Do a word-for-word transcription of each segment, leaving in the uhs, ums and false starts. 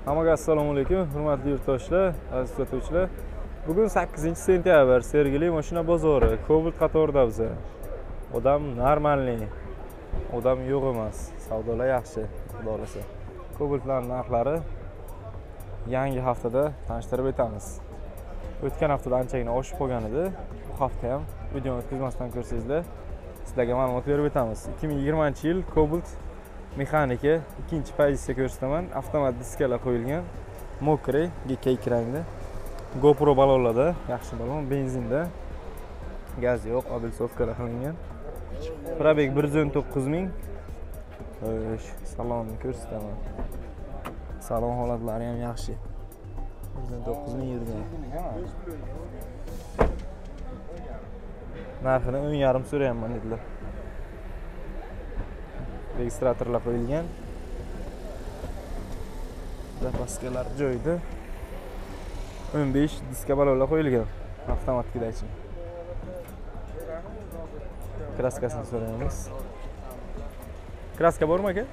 Hammaga assalomu alaykum, hurmatli yurtdoshlar, aziz kuzatuvchilar. Bugun sakkizinchi sentyabr, Sergeli mashina bozori, Cobalt qatorida biz. Odam normalniy. Odam yo'q emas. Savdolar yaxshi, xudo xolasa. Cobaltlar narxlari yangi haftada tanishtirib o'tamiz. O'tgan haftada anchagina oshib qolgan edi. Bu hafta ham videoni o'tkazmasdan ko'rsangizlar, sizlarga ma'lumot berib o'tamiz. ikki ming yigirmanchi yil Cobalt mexanika ikkinchi pozitsiya ko'rsataman. Avtomat diskalar qo'yilgan. Mokriy, gekayk rangda. GoPro balonlarda, yaxshi balon, benzinda. Gaz yo'q, obelsovkalar qilingan. Probeg bir yuz o'n to'qqiz ming. Salonni ko'rsataman. Salon holatlari ham yaxshi. bir yuz o'n to'qqiz ming yurgan. Narxini o'n yarim so'rayapman dedilar. Registratorlar qo'yilgan. Zapaskalar joyida. o'n besh diska balonlar qo'yilgan. Avtomatdachi. Kraskasini so'raymiz. Kraska bormi aka?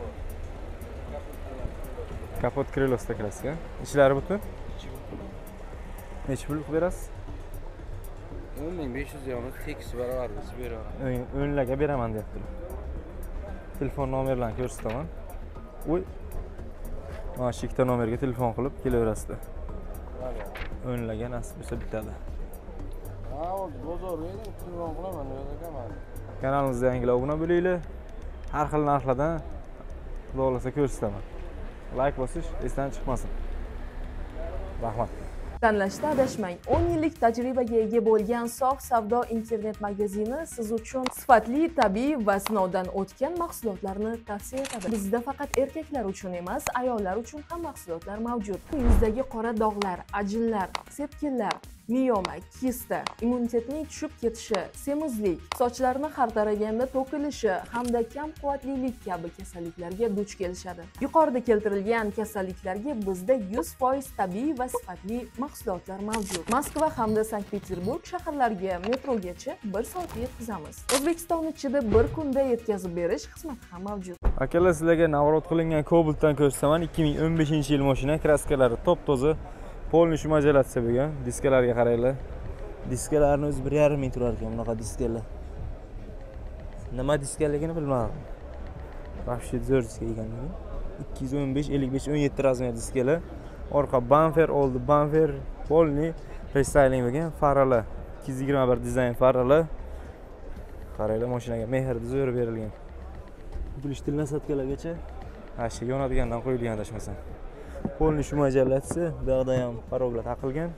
Kapot krelosda kraska. Ishlari butun? Necha pul berasiz? o'n ming besh yuz yevro tekis barobar biz beraman. o'nlarga beraman deyaptilar. Telefon nomerlarini ko'rsataman. Uy. Mana shu ikkita nomerga telefon qilib kelaverasizlar. o'nlarga nasib bo'lsa bitadi. Ha, bozorga telefon qilaman, yo'qaman. Kanalimizga yangilar obuna bo'linglar. Har xil narxlardan xudo xolasa ko'rsataman. Like bosish esdan chiqmasin. Rahmat. Tanlashda adashmang. o'n yillik tajribaga ega bo'lgan Sof savdo internet magazini siz uchun sifatli, tabiiy va sinovdan o'tgan mahsulotlarni tavsiya etadi. Bizda faqat erkaklar uchun emas, ayollar uchun ham mahsulotlar mavjud. Yuzdagi qora dog'lar, ajinlar, sepkillar, miyoma, kista, immunitetning tushib ketishi, semizlik, sochlarni har taraganda to'kilishi hamda kam quvvatlilik kabi kasalliklarga duch kelishadi. Yuqorida keltirilgan kasalliklarga bizda yuz foiz tabiiy va sifatli mahsulotlar mavjud. Moskva hamda Sankt-Peterburg shaharlariga metrogacha bir soatda yetkazamiz. O'zbekiston ichida bir kunda yetkazib berish xizmati ham mavjud. Akalar, sizlarga navrot qilingan Cobaltdan ko'rsataman. ikki ming o'n beshinchi yil mashina, kraskalari top-toza. Polni shumajalatsiya bo'lgan. Diskalarga qaranglar. Diskalarni o'zi bir yarim ming turar ekan bunaqa diskalar. Nima diskaligini bilmadim. Вообще zo'r diska ekanligi. ikki yuz o'n besh, ellik besh, o'n yetti razmer diskalar. Orqa bamper, oldi bamper, polni restyling bo'lgan, faralar. ikki yuz yigirma bir dizayn faralar. Qaranglar, mashinaga mehrni zo'r berilgan. Bilishtil nasatkalargacha ashi yonadigandan qo'yilgan adashmasam. Polni shumajalatsi, bu yoqda ham paroglar taqilgan.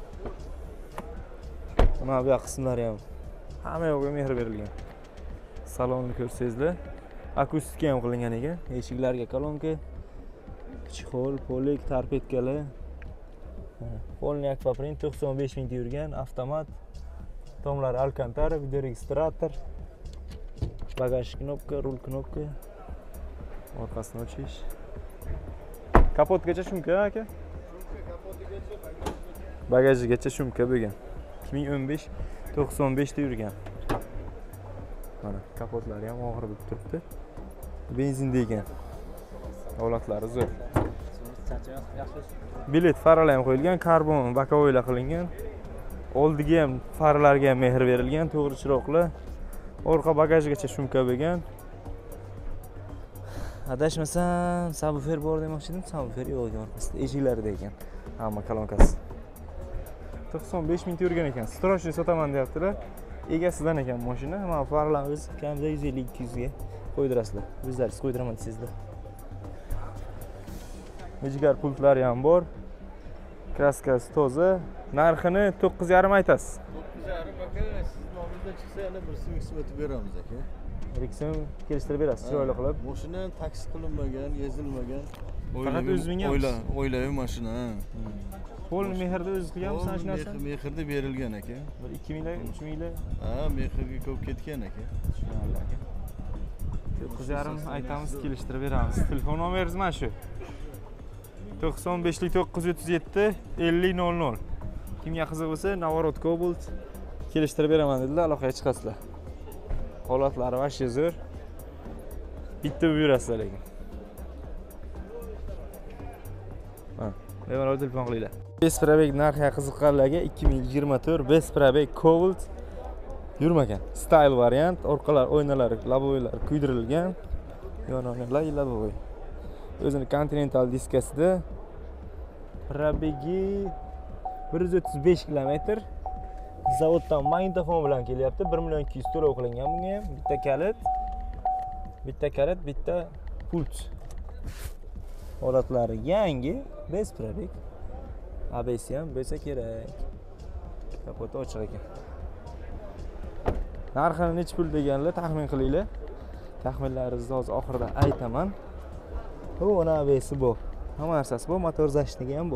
Mana bu yoq qismlari ham hamma yoqqa mehr berilgan. Salonni ko'rsangizlar, akustika ham qilingan ekan. Eshiklarga kolonka, chexol, polik, torpedkalar. Polni akvaprint to'qson besh ming yurgan, avtomat. Tomlari alkantara, video registrator. Bagaj knopka, rul knopka. Orqasini ochish. Kapotgacha shumka aka? Bagajigacha shumka bo'lgan. ikki ming o'n besh to'qson besh ta yurgan. Mana kapotlari ham og'ir bo'lib turibdi. Benzinda ekan. Holatlari zo'r. Bilet faralar ham qo'yilgan, karbon bakovoylar qilingan. Oldiga ham farlarga ham mehr berilgan, to'g'ri chiroqlar. Orqa bagajgacha shumka bo'lgan. Adashmasam, subwoofer bor demoqchi edim, subwoofer yo'q ekan orqasida, eshiklarida ekan. Hamma kolonkasi. to'qson besh ming yurgan ekan. Stroshni sotaman deyaptilar. Egasidan ekan mashina. Mana farlarni o'zi kamida yuz ellik ikki yuz ga qo'ydirasizlar. O'zlaringiz qo'ydiraman desizlar. Mijgar pultlari ham bor. Kraskasi toza. Narxini to'qqiz yarim aytasiz. to'qqiz yarim aka, siz nomingizda chiqsa yana bir so'm o'tib beramiz aka. bir ikki so'm kelishtirib berasiz, chiroyli qilib. Mashina taksi qilinmagan, ezilmagan. Faqat o'zingga o'yla, o'ylayman mashina. Polni mehrda o'zi qilganmiz ana shu narsani. Mehrda berilgan aka. bir ikki minglar, uch minglar. Ha, mehrga ko'p ketgan aka. Tushunarli aka. to'qqiz yarim aytamiz, kelishtirib beramiz. Telefon nomeringiz mana shu. to'qson besh to'qqiz yuz o'ttiz yetti ellik nol nol. Kimga qiziq bo'lsa, Navorot Cobalt kelishtirib beraman dedilar, aloqaga chiqasizlar. Holatlari vashcha zo'r. Bitta buyurasizlar lekin. Ha, bemalol telefon qilinglar. Besprabek narxiga qiziqqanlarga ikki ming yigirma to'rt Besprabek Cobalt yurmagan. Style variant, orqalar oynalari, labovoylar kuydirilgan. Yononlar labovoy. O'zini Continental diskasida probegi bir yuz o'ttiz besh kilometr. Zavoddan magnitofon bilan kelyapti. bir million ikki yuz to'lov qilingan bunga ham. Bitta kalit, bitta kalit, bitta pult. Holatlari yangi, Besprabek. A B S ham bo'lsa kerak. Kapoti ochiq ekan. Narxini necha pul deganlar taxmin qilinglar. Taxminlaringizni hozir oxirida aytaman. Bu ona A B S bu. Hamma narsasi bu, motor zashnigi ham bu.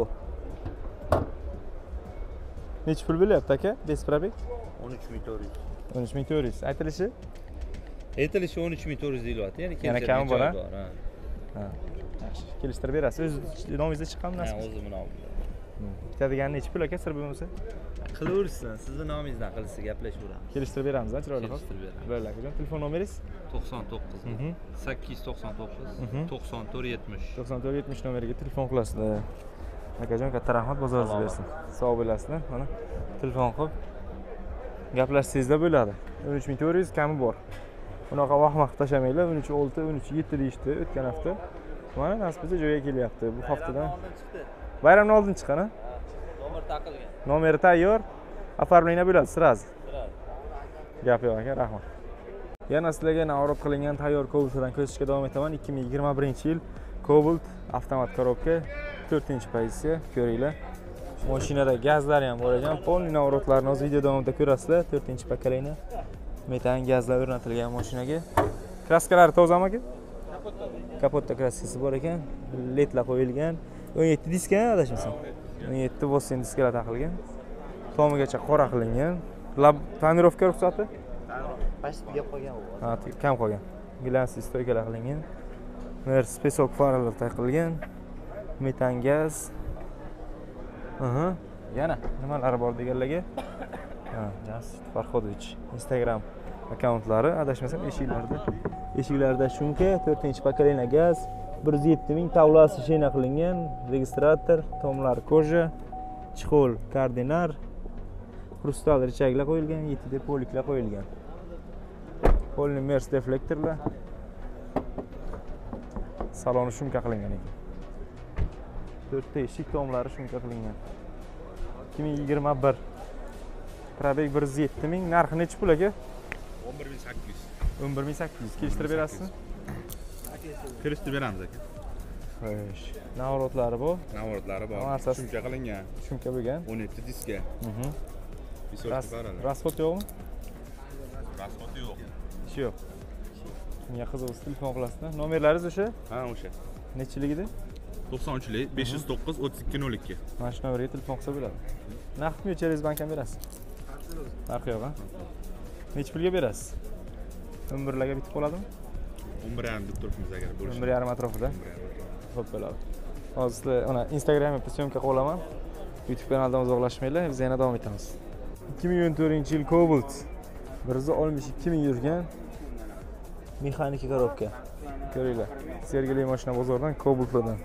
Necha pul bo'lyapti aka? Besprabek o'n uch ming to'rt yuz. o'n uch ming to'rt yuz. Aytilishi? Aytilishi o'n uch ming to'rt yuz deyilyapti. Ya'ni Yana kami bor, ha? Ha. Yaxshi, kelishtirib berasiz. O'z nomingizda chiqqanmi? Ha, o'zimning nomimda. Ketadigan necha pul aka, sir bo'lmasa? Qilaversin, sizning nomingizdan qilsa gaplashaveramiz. Kelishtirib beramiz, ha, chiroyli qilib. Kelishtirib beramiz. Bo'ldi akajon, telefon nomeringiz? to'qson to'qqiz sakkiz yuz to'qson to'qqiz to'qson to'rt yetmish. to'qson to'rt yetmish nomeriga telefon qilasizlar. Akajon, katta rahmat, bozoringiz bersin. Sog' bo'lasizlar. Mana telefon qilib gaplashsangizlar bo'ladi. o'n uch ming to'rt yuz kami bor. Bunaqa vaqt vaqt tashamanglar. o'n uch olti, o'n uch yetti deyishdi o'tgan hafta. Mana nasibida joyga kelyapti. Bu haftadan bayramdan oldin chiqqan, ha? Nomer taqilgan. Nomeri tayyor. Оформление bo'ladi сразу. Gap yo'q aka, rahmat. Yana sizlarga navbat qilingan tayyor Cobalt'dan ko'rsatishga davom etaman. ikki ming yigirma birinchi yil Cobalt avtomat korobka, to'rtinchi pozitsiya, ko'ringlar. Mashinada gazlari ham bor ekan. Polni navbatlarni o'z video davomida ko'rasizlar. to'rtinchi pokoleniya metan gazlar o'rnatilgan mashinaga. Kraskalari tozami aka? Kapotda kraskasi bor ekan. Ledlar qo'yilgan. o'n yetti diska adashmasam. o'n yetti Vossen diskalar taqilgan. Tomigacha qora qilingan. Lab tonirovka ruxsati? Pastga gap qolgan u. Ha, kam qolgan. Glansiy stoykalar qilingan. Mer spesok faralar taqilgan. Metan gaz. Aha. Yana nimalari bor deganlarga? Ha, Yas Farhodovich Instagram akkauntlari adashmasam eshiklarda. Eshiklarda shumka, to'rtinchi pokoleniya gaz, bir yuz yetti ming tavlasi shina qilingan, registrator, tomlar koja, chixol, koordinar, krustal richaglar qo'yilgan, yettita poliklar qo'yilgan. Polni mers deflektorlar. Saloni shumka qilingan ekan. to'rtta eshik tomlari shumka qilingan. ikki ming yigirma bir. Probeg bir yuz yetti ming, narxi necha pul aka? o'n bir ming sakkiz yuz. o'n bir ming sakkiz yuz. Kelishtirib berasizmi? Kelishtirib beramiz aka. Xo'sh. Navrotlari bu. Navrotlari bor. Narsasi- Shumka qilingan. Shumka bo'lgan. o'n yetti diska. Mhm. Visochka barada. Rasxod yo'qmi? Rasxoti yo'q. Ishi yo'q. Menga qiziq, telefon qilasizlar. Nomerlaringiz o'sha? Ha, o'sha. Nechiligida? to'qson uchlik besh yuz to'qqiz o'ttiz ikki nol ikki. Mana shu nomerga telefon qilsa bo'ladi. Naqdmi yo Cheres bankdan berasiz? Narxi yo'q, ha? Necha pulga berasiz? o'n birlarga bitib qoladimi? o'n bir yarim deb turibmiz agar bo'lishi. o'n bir yarim atrofida. Xo'p bo'ladi. Hozir sizlar ona Instagramga syomka qilib olaman. YouTube kanalidan uzoqlashmanglar, biz yana davom etamiz. ikki ming o'n to'rtinchi yil Cobalt bir yuz oltmish ikki ming yurgan mexanika korobka. Ko'ringlar. Sergeli mashina bozordan Cobaltlardan.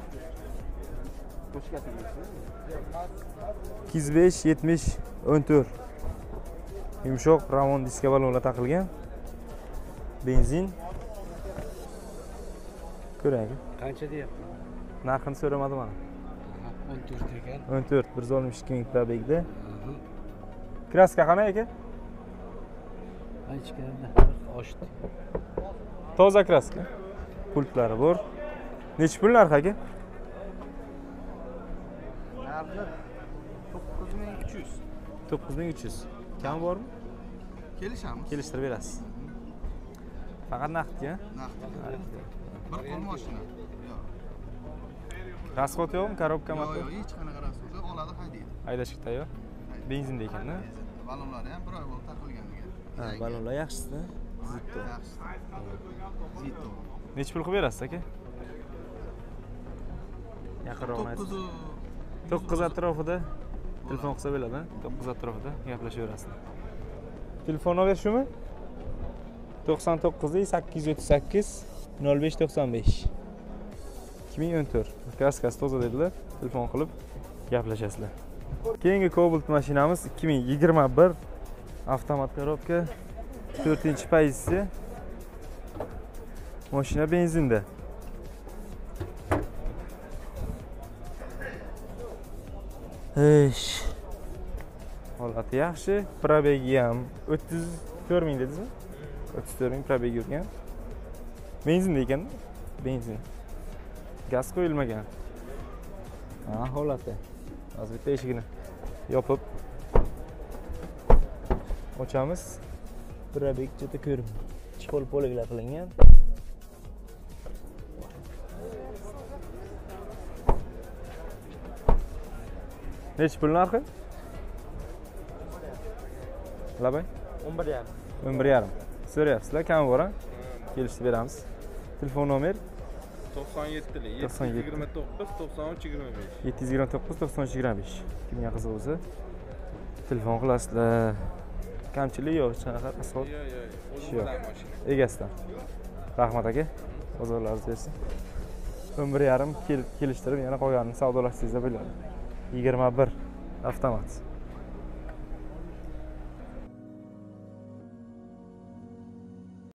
ikki yuz besh yetmish o'n to'rt. Yumshoq Ramon diska balonlar taqilgan. Benzin. Ko'ring. Qancha deyapti? Narxini so'ramadim mana. o'n to'rt ekan. o'n to'rt bir yuz oltmish ikki ming probegda. Kraska qanday aka? Ichkarida oshdi. Toza kraska. Pultlari bor. Necha pul narxi aka? Narxi to'qqiz ming uch yuz. to'qqiz ming uch yuz. Kam bormi? Kelishamiz. Kelishtirib berasiz. Faqat naqdga? Naqd. Bir qo'l mashina. Rasxod yo'qmi? Korobka Yo'q, motor. yo'q, hech qanaqa rasxod yo'q. Oladi, haydaydi. Haydashga tayyor. Benzinda ekan-da. Balonlari ham bir oy bo'lib taqilgan degan. Ha, balonlar yaxshi-da. Zitto. Yaxshi. Zitto. Necha pul qilib berasiz aka? Yaqinroq to'qqiz to'qqiz atrofida telefon qilsa bo'ladi, to'qqiz atrofida gaplashaverasizlar. Telefon nomer shumi? to'qson to'qqiz sakkiz yuz o'ttiz sakkiz nol besh to'qson besh. ikki ming o'n to'rt. Kraskasi toza dedilar. Telefon qilib gaplashasizlar. Keyingi Cobalt mashinamiz ikki ming yigirma bir avtomat korobka, to'rtinchi pozitsiya. Mashina benzinda. Eish. Holati yaxshi, probegi ham o'ttiz to'rt ming dedingizmi? o'ttiz to'rt ming probeg yurgan. Benzinda ekan, benzin. Gaz qo'yilmagan. Ha, holati. Hozir bitta eshigini yopib ochamiz. Probeg juda ko'rib. Chixol poliglar qilingan. Necha pul narxi? Labay? o'n bir yarim. o'n bir yarim. So'rayapsizlar, kam bor, ha? Kelishib beramiz. Telefon nomer to'qson yetti to'qson yetti yigirma to'qqiz to'qson uch yigirma besh. yetti yuz yigirma to'qqiz to'qson uch yigirma besh. Kimga qiziq bo'lsa, telefon qilasizlar. Kamchilik yo'q, hech qanaqa asfalt. Yo'q, yo'q. Shu yo'q. O'zimizdan mashina. Egasidan. Rahmat aka. Bozorlaringiz bersin. o'n bir yarim kelishtirib yana qolganini savdolashdingizlar bo'ladi. yigirma bir avtomat.